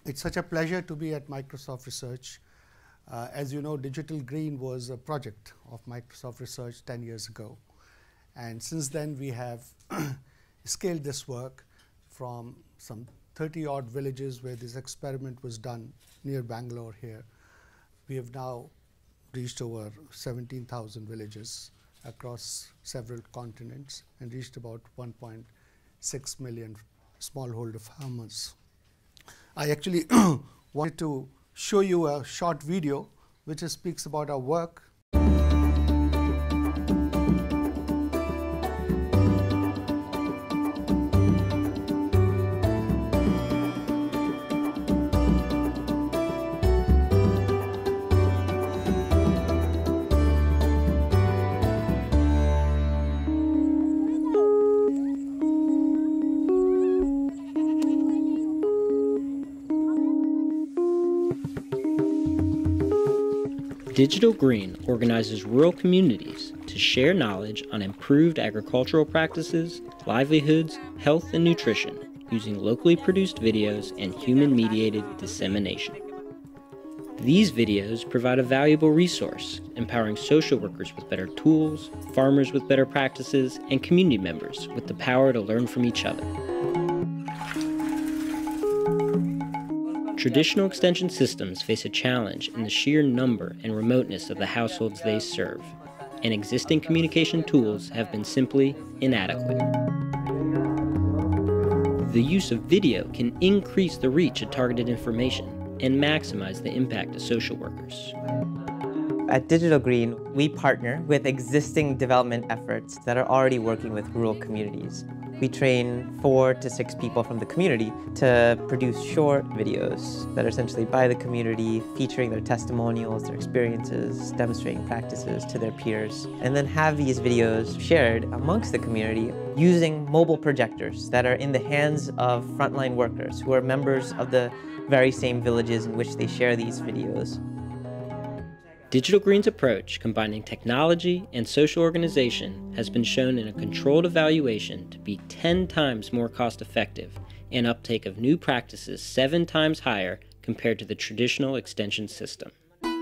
It's such a pleasure to be at Microsoft Research. As you know, Digital Green was a project of Microsoft Research 10 years ago. And since then, we have scaled this work from some 30-odd villages where this experiment was done near Bangalore here. We have now reached over 17,000 villages across several continents and reached about 1.6 million smallholder farmers. I actually wanted to show you a short video which speaks about our work. Digital Green organizes rural communities to share knowledge on improved agricultural practices, livelihoods, health, and nutrition using locally produced videos and human-mediated dissemination. These videos provide a valuable resource, empowering social workers with better tools, farmers with better practices, and community members with the power to learn from each other. Traditional extension systems face a challenge in the sheer number and remoteness of the households they serve, and existing communication tools have been simply inadequate. The use of video can increase the reach of targeted information and maximize the impact of social workers. At Digital Green, we partner with existing development efforts that are already working with rural communities. We train 4 to 6 people from the community to produce short videos that are essentially by the community, featuring their testimonials, their experiences, demonstrating practices to their peers, and then have these videos shared amongst the community using mobile projectors that are in the hands of frontline workers who are members of the very same villages in which they share these videos. Digital Green's approach, combining technology and social organization, has been shown in a controlled evaluation to be 10 times more cost-effective and uptake of new practices 7 times higher compared to the traditional extension system.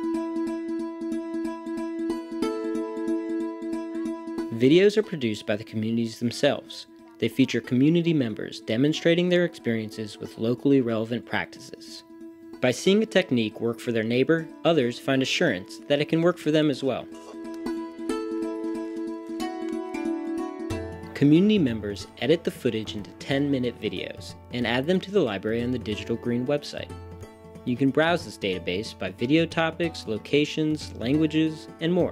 Videos are produced by the communities themselves. They feature community members demonstrating their experiences with locally relevant practices. By seeing a technique work for their neighbor, others find assurance that it can work for them as well. Community members edit the footage into 10-minute videos and add them to the library on the Digital Green website. You can browse this database by video topics, locations, languages, and more.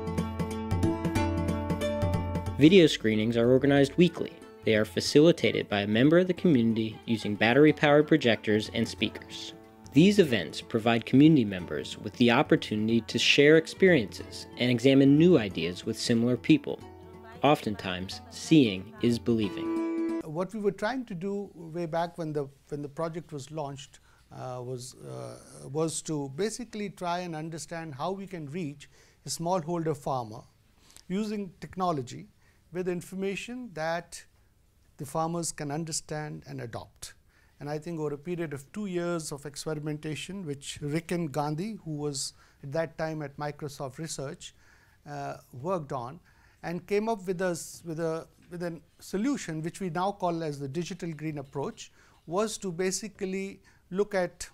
Video screenings are organized weekly. They are facilitated by a member of the community using battery-powered projectors and speakers. These events provide community members with the opportunity to share experiences and examine new ideas with similar people. Oftentimes, seeing is believing. What we were trying to do way back when the project was launched was to basically try and understand how we can reach a smallholder farmer using technology with information that the farmers can understand and adopt. And I think over a period of 2 years of experimentation, which Riken Gandhi, who was at that time at Microsoft Research, worked on, and came up with a solution which we now call as the Digital Green approach, was to basically look at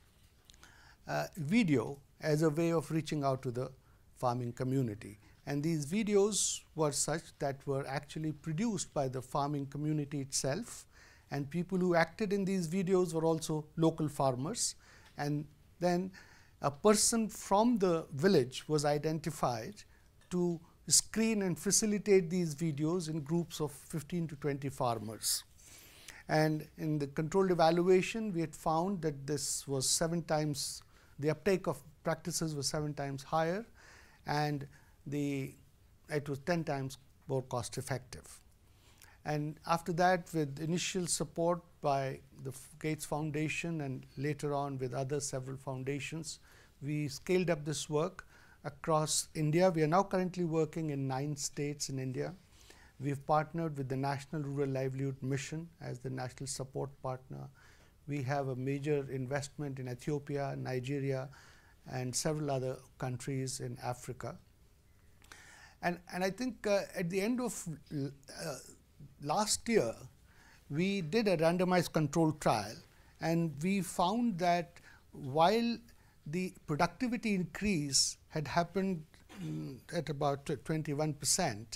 video as a way of reaching out to the farming community. And these videos were such that were actually produced by the farming community itself. And people who acted in these videos were also local farmers. And then a person from the village was identified to screen and facilitate these videos in groups of 15 to 20 farmers. And in the controlled evaluation, we had found that this was 7 times, the uptake of practices was 7 times higher, and it was 10 times more cost effective. And after that, with initial support by the Gates Foundation and later on with other several foundations, we scaled up this work across India. We are now currently working in 9 states in India. We've partnered with the National Rural Livelihood Mission as the national support partner. We have a major investment in Ethiopia, Nigeria, and several other countries in Africa. And I think at the end of last year, we did a randomized control trial, and we found that while the productivity increase had happened at about 21%,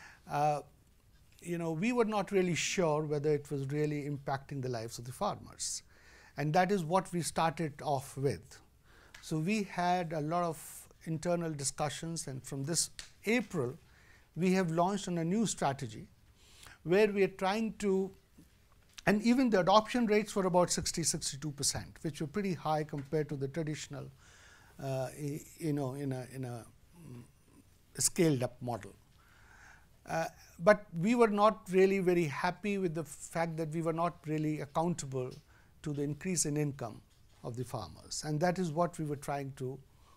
we were not really sure whether it was really impacting the lives of the farmers. And that is what we started off with. So we had a lot of internal discussions, and from this April, we have launched on a new strategy where we are trying to, and even the adoption rates were about 60–62%, which were pretty high compared to the traditional, in a scaled up model. But we were not really very happy with the fact that we were not really accountable to the increase in income of the farmers, and that is what we were trying to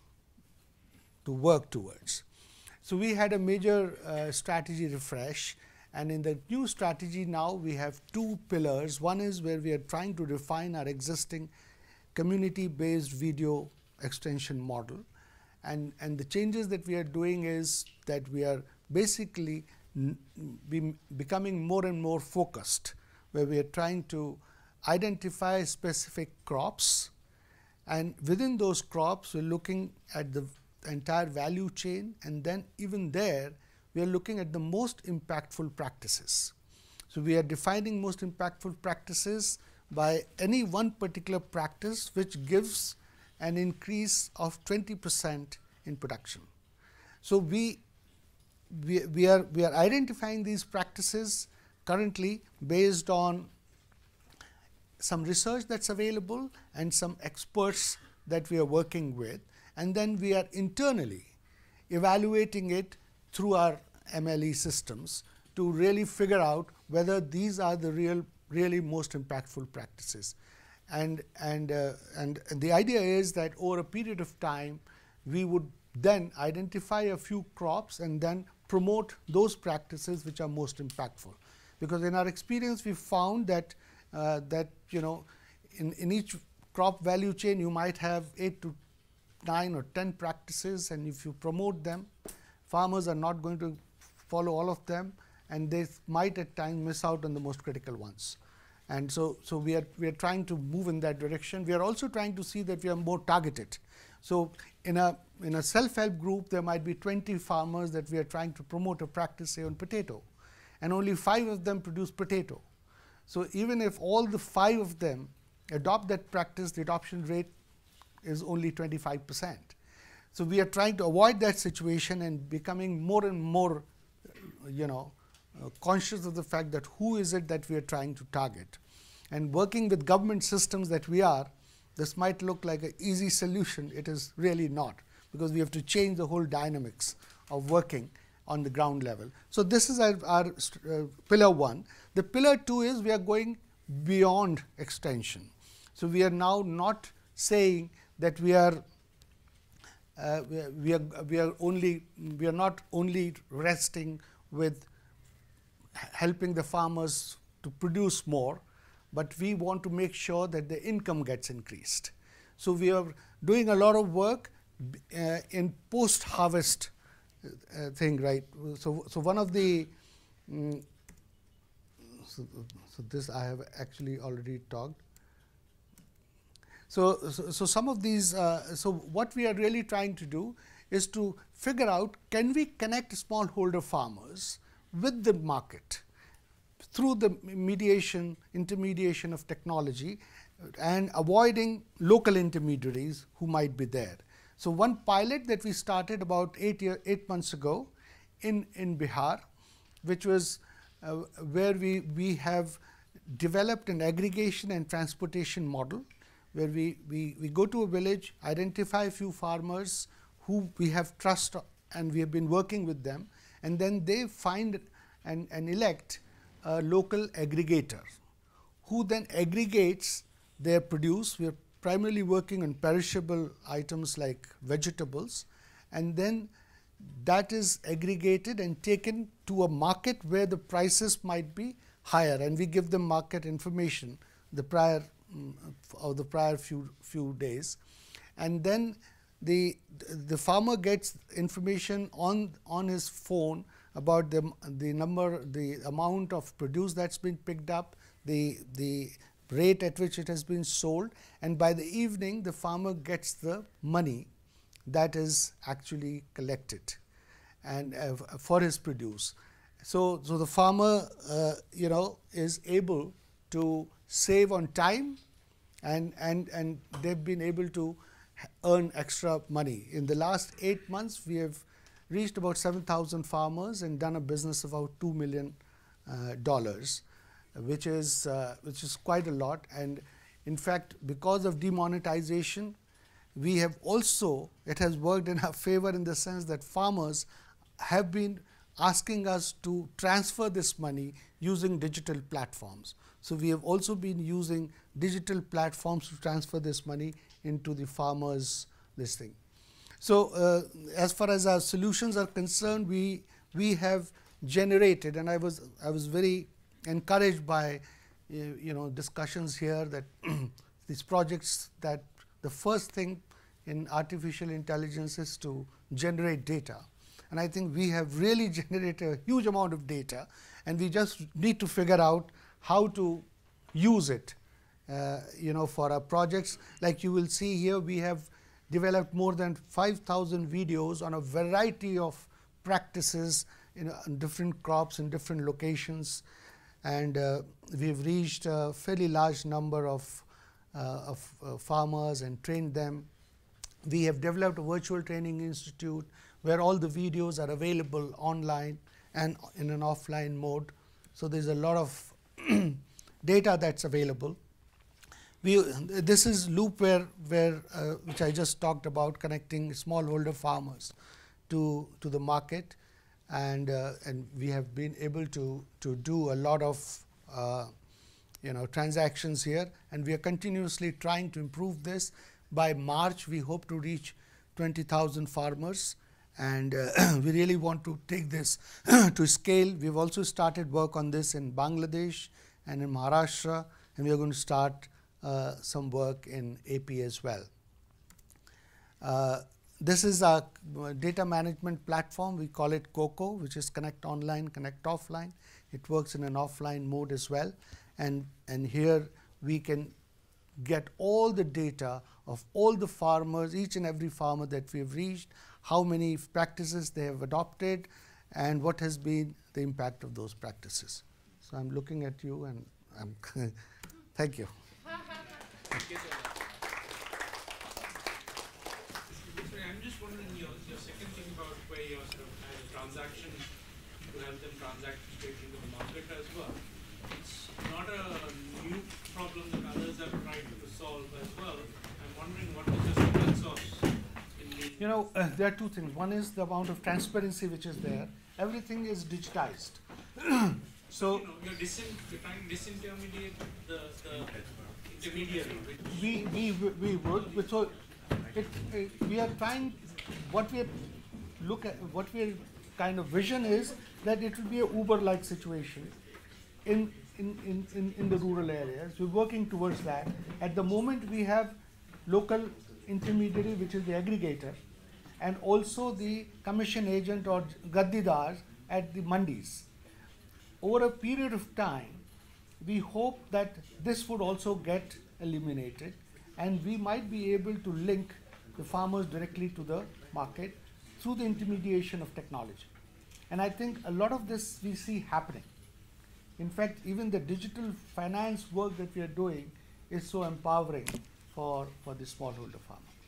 work towards. So we had a major strategy refresh, and in the new strategy now we have two pillars. One is where we are trying to refine our existing community-based video extension model, and the changes that we are doing is that we are basically becoming more and more focused, where we are trying to identify specific crops, and within those crops we are looking at the entire value chain, and then even there we are looking at the most impactful practices. So we are defining most impactful practices by any one particular practice which gives an increase of 20% in production. So we are identifying these practices currently based on some research that's available and some experts that we are working with, and then we are internally evaluating it through our MLE systems to really figure out whether these are the really most impactful practices. And the idea is that over a period of time, we would then identify a few crops and then promote those practices which are most impactful. Because in our experience, we found that in each crop value chain, you might have 8 to 9 or 10 practices, and if you promote them, farmers are not going to follow all of them, and they might at times miss out on the most critical ones. And so we are trying to move in that direction. We are also trying to see that we are more targeted. So in a self-help group, there might be 20 farmers that we are trying to promote a practice, say on potato, and only 5 of them produce potato. So even if all the 5 of them adopt that practice, the adoption rate is only 25%. So we are trying to avoid that situation and becoming more and more, conscious of the fact that who is it that we are trying to target. And working with government systems that we are, this might look like an easy solution. It is really not, because we have to change the whole dynamics of working on the ground level. So this is our pillar 1. The pillar 2 is we are going beyond extension. So we are now not saying that we are not only resting with helping the farmers to produce more, but we want to make sure that the income gets increased. So we are doing a lot of work in post-harvest thing, right? So one of the so this I have actually already talked. So some of these, so what we are really trying to do is to figure out, can we connect smallholder farmers with the market through the intermediation of technology, and avoiding local intermediaries who might be there. So one pilot that we started about 8 months ago in Bihar, which was where we have developed an aggregation and transportation model, where we go to a village, identify a few farmers who we have trust, and we have been working with them, and then they find and elect a local aggregator who then aggregates their produce. We are primarily working on perishable items like vegetables, and then that is aggregated and taken to a market where the prices might be higher, and we give them market information the prior or the prior few days, and then the farmer gets information on his phone about the amount of produce that's been picked up, the rate at which it has been sold, and by the evening the farmer gets the money that is actually collected and for his produce. So the farmer is able to save on time, and they've been able to earn extra money. In the last 8 months, we have reached about 7,000 farmers and done a business of about $2 million, which is quite a lot. And in fact, because of demonetization, we have also, it has worked in our favor in the sense that farmers have been asking us to transfer this money using digital platforms. So we have also been using digital platforms to transfer this money into the farmers' this thing. So as far as our solutions are concerned, we have generated, and I was very encouraged by discussions here that these projects, that the first thing in artificial intelligence is to generate data. And I think we have really generated a huge amount of data, and we just need to figure out how to use it for our projects. Like you will see here, we have developed more than 5,000 videos on a variety of practices in different crops in different locations, and we've reached a fairly large number of farmers and trained them. We have developed a virtual training institute where all the videos are available online and in an offline mode. So there's a lot of data that's available. This is Loop, which I just talked about, connecting smallholder farmers to the market, and we have been able to do a lot of transactions here, and we are continuously trying to improve this. By March, we hope to reach 20,000 farmers, and we really want to take this to scale. We've also started work on this in Bangladesh and in Maharashtra, and we are going to start some work in AP as well. This is our data management platform. We call it COCO, which is Connect Online, Connect Offline. It works in an offline mode as well, and here we can get all the data of all the farmers, each and every farmer that we have reached, how many practices they have adopted, and what has been the impact of those practices. So I'm looking at you, and I'm thank you. Thank you, sir. I'm just wondering your second thing about where you're sort of had a transaction to help them transact straight into the market as well. It's not a new problem that others have tried to solve as well. I'm wondering what is the secret sauce in the... there are two things. One is the amount of transparency which is there. Everything is digitized. So you're trying to disintermediate the intermediary. We would. So we are trying. What we kind of vision is that it will be a Uber-like situation in the rural areas. We're working towards that. At the moment, we have local intermediary, which is the aggregator, and also the commission agent or gaddidars at the mandis. Over a period of time, we hope that this would also get eliminated, and we might be able to link the farmers directly to the market through the intermediation of technology. And I think a lot of this we see happening. In fact, even the digital finance work that we are doing is so empowering for the smallholder farmer.